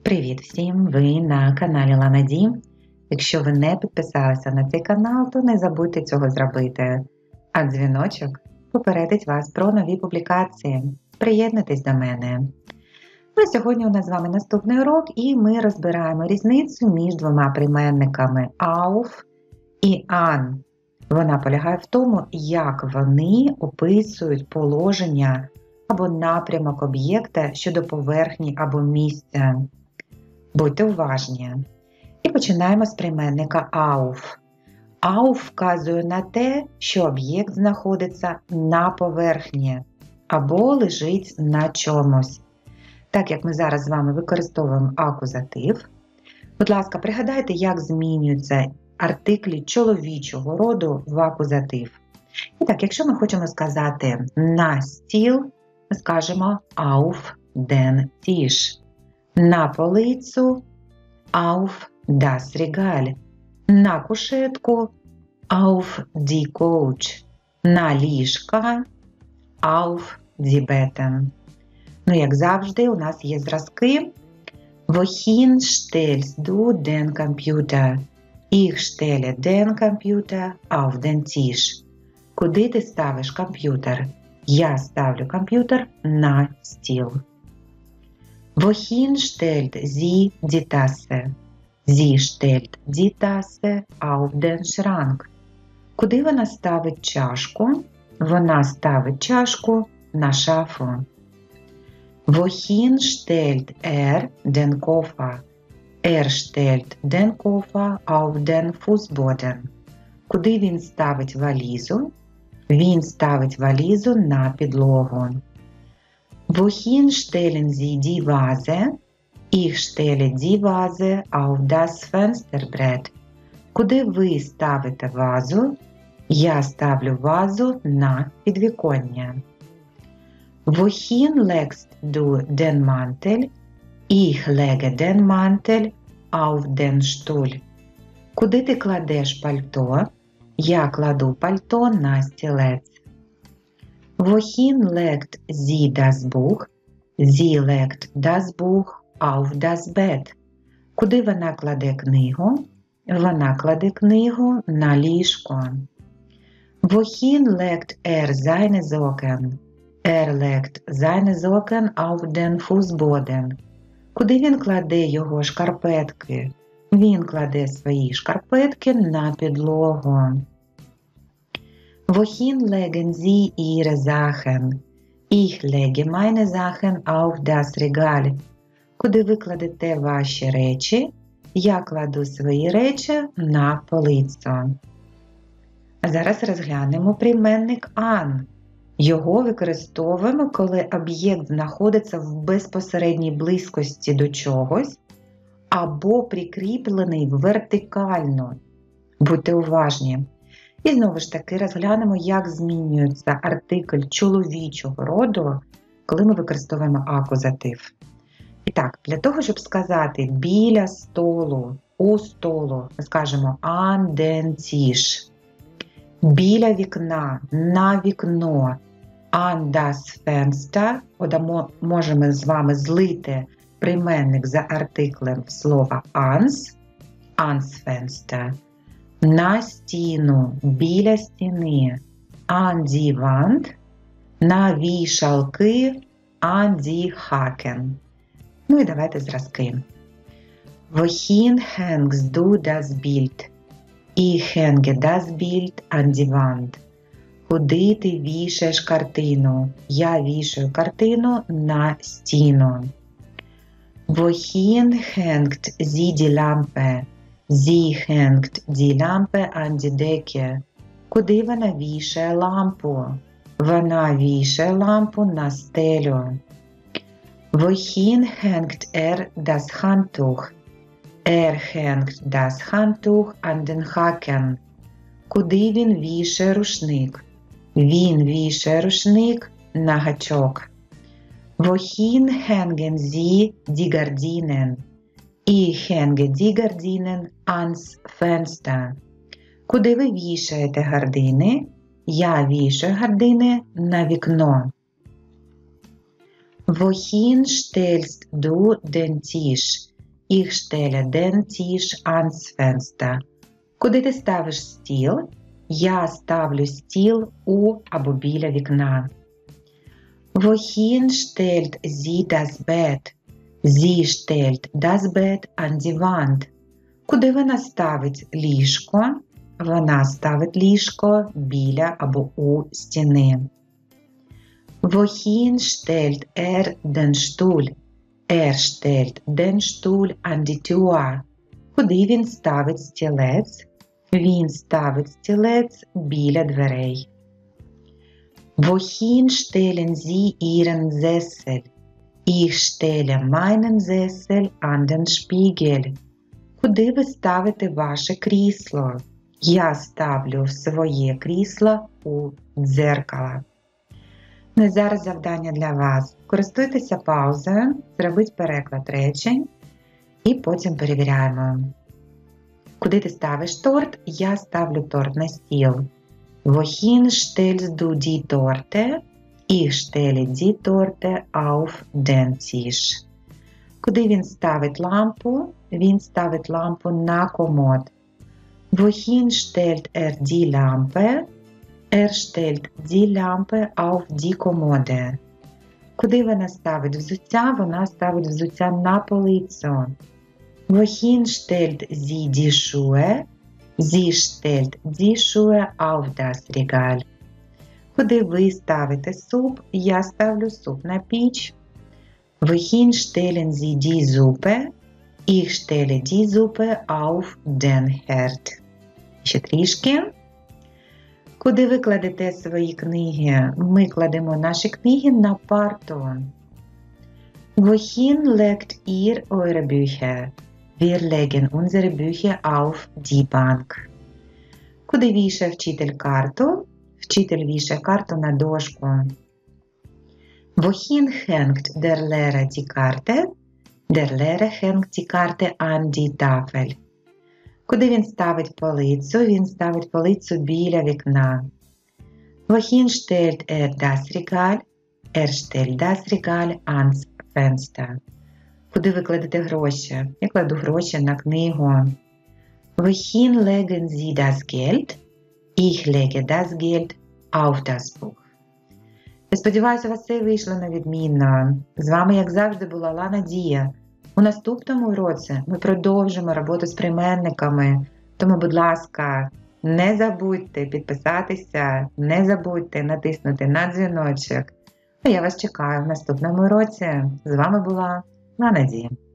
Привіт всім! Ви на каналі Лана Ді. Якщо ви не підписалися на цей канал, то не забудьте цього зробити. А дзвіночок попередить вас про нові публікації. Приєднуйтесь до мене. Ну, сьогодні у нас з вами наступний урок, і ми розбираємо різницю між двома прийменниками auf і an. Вона полягає в тому, як вони описують положення або напрямок об'єкта щодо поверхні або місця. Будьте уважні. І починаємо з прийменника auf. Auf вказує на те, що об'єкт знаходиться на поверхні або лежить на чомусь. Так як ми зараз з вами використовуємо акузатив, будь ласка, пригадайте, як змінюються артиклі чоловічого роду в акузатив. І так, якщо ми хочемо сказати на стіл, ми скажемо auf den Tisch. На полицю auf das Regal. На кушетку auf die Couch. На ліжка auf die Betten. Ну, як завжди, у нас є зразки. Wohin stellst du den Computer? Ich stelle den Computer auf den Tisch. Куди ти ставиш комп'ютер? Я ставлю комп'ютер на стіл. Wohin stellt sie die Tasse? Sie stellt die Tasse auf den Schrank. Куди вона ставить чашку? Вона ставить чашку на шафу. Wohin stellt den Koffer? Stellt den Koffer auf den Fußboden. Куди він ставить валізу? Він ставить валізу на підлогу. Wohin stellen Sie die Vase? Ich stelle die Vase auf das Fensterbrett. Куди ви ставите вазу? Я ставлю вазу на підвіконня. Wohin legst du den Mantel? Ich lege den Mantel auf den Stuhl. Куди ти кладеш пальто? Я кладу пальто на стілець. Wohin legt sie das Buch? Sie legt das Buch auf das Bett. Куди вона кладе книгу? Вона кладе книгу на ліжко. Wohin legt seine Socken? Legt seine Socken auf den Fußboden. Куди він кладе його шкарпетки? Він кладе свої шкарпетки на підлогу. Wohin legen Sie Ihre Sachen? Ich lege meine Sachen auf das Regal. Куди ви кладете ваші речі? Я кладу свої речі на полицю. А зараз розглянемо прийменник an. Його використовуємо, коли об'єкт знаходиться в безпосередній близькості до чогось або прикріплений вертикально. Будьте уважні. І знову ж таки розглянемо, як змінюється артикль чоловічого роду, коли ми використовуємо акузатив. І так, для того, щоб сказати біля столу, у столу, ми скажемо an den Tisch. Біля вікна, на вікно, an das Fenster. Можемо з вами злити прийменник за артиклем слова ans Fenster. На стіну, біля стіни, an die Wand. На вішалки, an die Haken. Ну і давайте зразки. Wohin hängst du das Bild? Ich hänge das Bild an die Wand. Куди ти вішаєш картину? Я вішаю картину на стіну. Wohin hängt sie die Lampe? Sie hängt die Lampe an die Decke. Куди вона вішає лампу? Вона вішає лампу на стелю. Wohin hängt das Handtuch? Hängt das Handtuch an den Haken. Куди він вішає рушник? Він вішає рушник на гачок. Wohin hängen Sie die Gardinen? Ich hänge die Gardinen ans Fenster. Куди ви вішаєте гардини? Я вішаю гардини на вікно. Wohin stellst du den Tisch? Ich stelle den Tisch ans Fenster. Куди ти ставиш стіл? Я ставлю стіл у або біля вікна. Wohin stellt sie das Bett? Sie stellt das Bett an die Wand. Куди вона ставить ліжко? Вона ставить ліжко біля або у стіни. Wohin stellt den Stuhl? Stellt den Stuhl an die Tür. Куди він ставить стілець? Він ставить стілець біля дверей. Wohin stellen Sie Ihren Sessel? Ich stelle meinen Sessel an den Spiegel. Куди ви ставите ваше крісло? Я ставлю своє крісло у дзеркало. Ну і зараз завдання для вас. Користуйтеся паузою, зробіть переклад речень і потім перевіряємо. Куди ти ставиш торт? Я ставлю торт на стіл. Wohin stellst du die Torte? Ich stelle die Torte auf den Tisch. Куди він ставить лампу? Він ставить лампу на комод. Wohin stellt die Lampe? Stellt die Lampe auf die Kommode. Куди вона ставить взуття? Вона ставить взуття на полицю. Wohin stellt sie die Schuhe? Sie stellt die Schuhe auf das Regal. Куди ви ставите суп? Я ставлю суп на піч. Wohin stellen Sie die Suppe? Ich stelle die Suppe auf den Herd. Ще трішки. Куди ви кладете свої книги? Ми кладемо наші книги на парту. Wohin legt ihr eure Bücher? Wir legen unsere Bücher auf die Bank. Куди вішає вчитель карту? Вчитель вішає карту на дошку. Wohin hängt der Lehrer die Karte? Der Lehrer hängt die Karte an die Tafel. Куди він ставить полицю? Він ставить полицю біля вікна. Wohin stellt das Regal? Stellt das Regal ans Fenster. Куди ви кладете гроші? Я кладу гроші на книгу. Wohin legen Sie das Geld? Ich lege das Geld auf das Buch. Я сподіваюся, у вас все вийшло на відмінно. З вами, як завжди, була Лана Дія. У наступному уроці ми продовжимо роботу з прийменниками. Тому, будь ласка, не забудьте підписатися, не забудьте натиснути на дзвіночок. А я вас чекаю в наступному уроці. З вами була Лана Дія.